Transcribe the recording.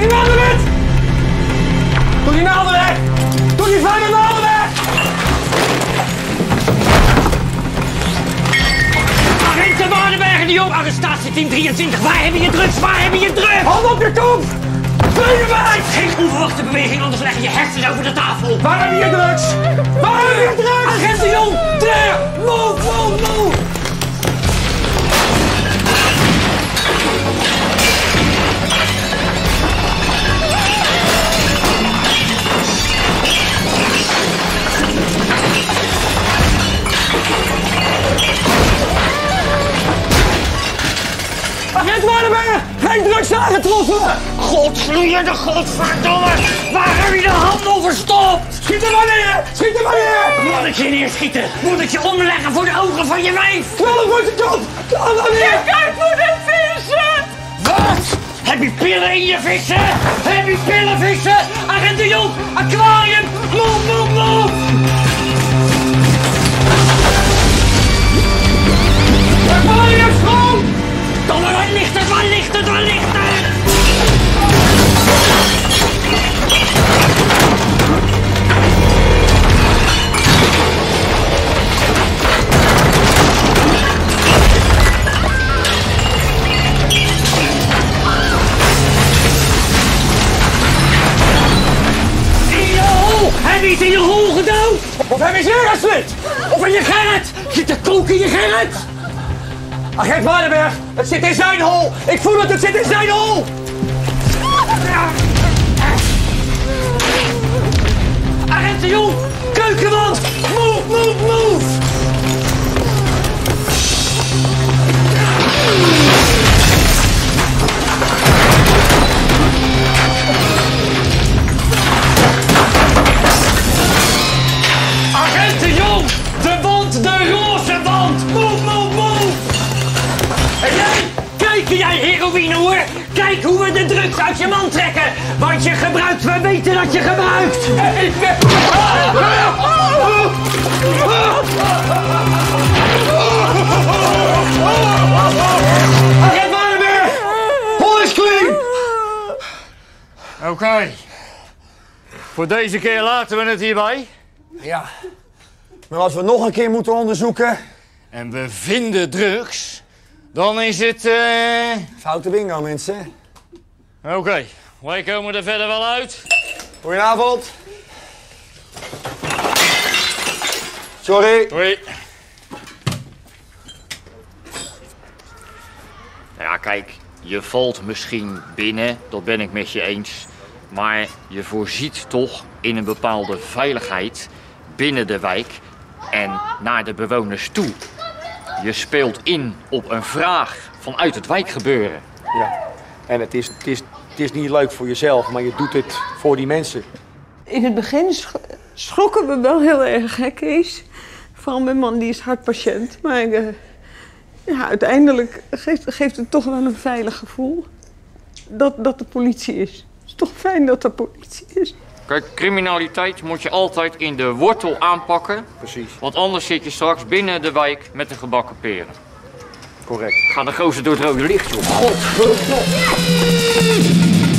Die naalden weg! Doe die naalden weg! Doe die vuile naalden weg! Agenten Waardenbergen, die arrestatieteam 23. Waar heb je drugs? Waar heb je drugs? Hand op je kop! Vliegen weg! Geen onverwachte beweging, anders leg je je hersens over de tafel. Waar heb je drugs? Waar heb je drugs? Agent de Jong, deur! Move, move, move! Agent Waardenberg! Geen drugs aangetroffen! Godvloeiende godverdomme! Waar heb je de handel verstopt? Schiet er maar neer! Schiet er maar neer! Moet ik je neerschieten? Moet ik je omleggen voor de ogen van je wijf? Knal hem voor zijn kop! Knal hem neer! Kijk voor de vissen! Wat? Heb je pillen in je vissen? Heb je pillenvissen? Agent de Jong, aquarium! Move, move, move! Aquarium schoon! Domme, waar ligt het? Waar ligt het? Waar ligt het? Heb je iets in je hol gedaan? Of heb je ze geslit? Of in je gerrit? Zit er kook in je gerrit? Agent Waardenberg, het zit in zijn hol! Ik voel het zit in zijn hol! Agent de Jong, keukenwand! Move, move, move! Agent de Jong, de wand, de roze wand! Move, move, move! En jij, kijk jij heroïne hoor! Kijk hoe we de drugs uit je man trekken! Want je gebruikt, we weten dat je gebruikt! Ik ben... Agent Waardenberg! Hol is clean! Oké. Voor deze keer laten we het hierbij. Ja, maar als we nog een keer moeten onderzoeken... En we vinden drugs, dan is het... Foute bingo, mensen. Oké, wij komen er verder wel uit. Goedenavond. Sorry. Hoi. Nou ja, kijk, je valt misschien binnen, dat ben ik met je eens. Maar je voorziet toch in een bepaalde veiligheid binnen de wijk en naar de bewoners toe. Je speelt in op een vraag vanuit het wijkgebeuren. Ja, en het is niet leuk voor jezelf, maar je doet het voor die mensen. In het begin schrokken we wel heel erg, hè, Kees? Vooral mijn man, die is hartpatiënt. Maar ja, uiteindelijk geeft het toch wel een veilig gevoel dat de politie is. Het is toch fijn dat er politie is. Kijk, criminaliteit moet je altijd in de wortel aanpakken. Precies. Want anders zit je straks binnen de wijk met de gebakken peren. Correct. Ga de gozer door het rode licht, joh. Godverdomme.